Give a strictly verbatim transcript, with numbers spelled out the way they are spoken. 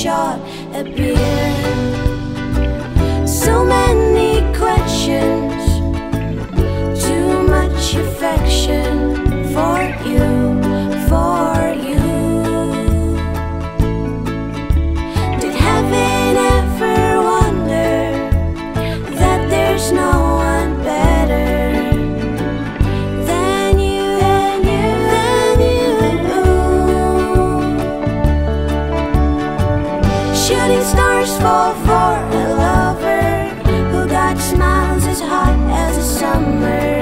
shot at beer. So many questions, too much affection for you, for you. Did heaven ever wonder that there's no one better than you, than you, than you? Shooting stars fall for a lover who got smiles as hot as a summer.